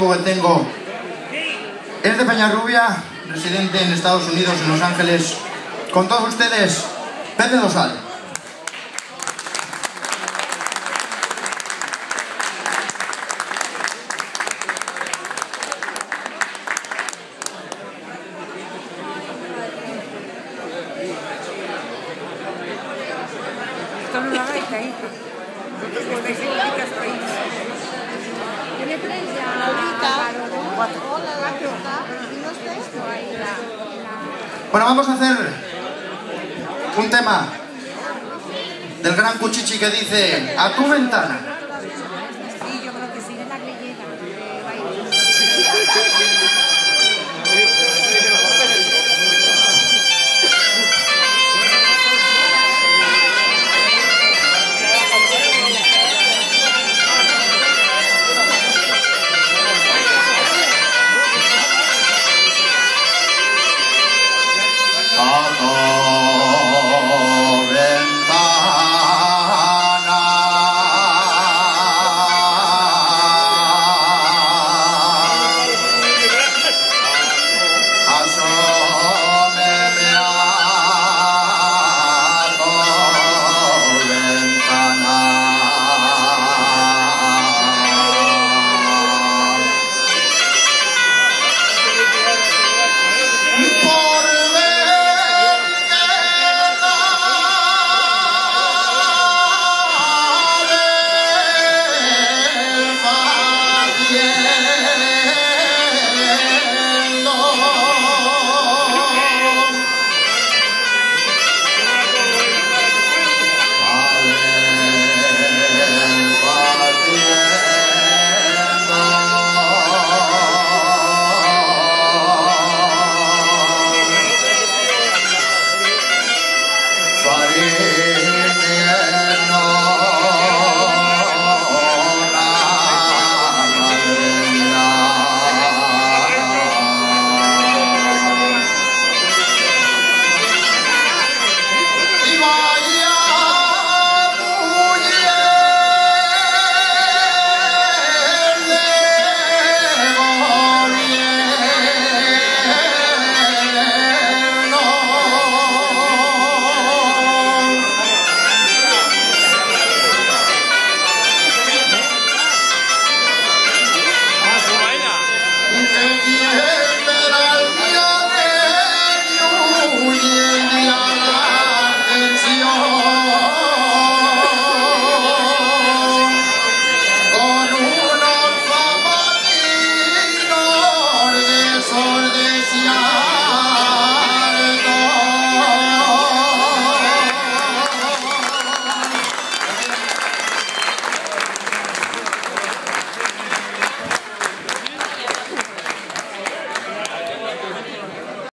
poco que tengo es de Peñarrubia, residente en Estados Unidos, en Los Ángeles. Con todos ustedes, Pepe Dosal. Esto no lo hagáis ahí. Vosotros estáis en chicas ahí. Yo le traes ya hola, la roca, y no está esto ahí. Bueno, vamos a hacer un tema del gran Cuchichi que dice: a tu ventana.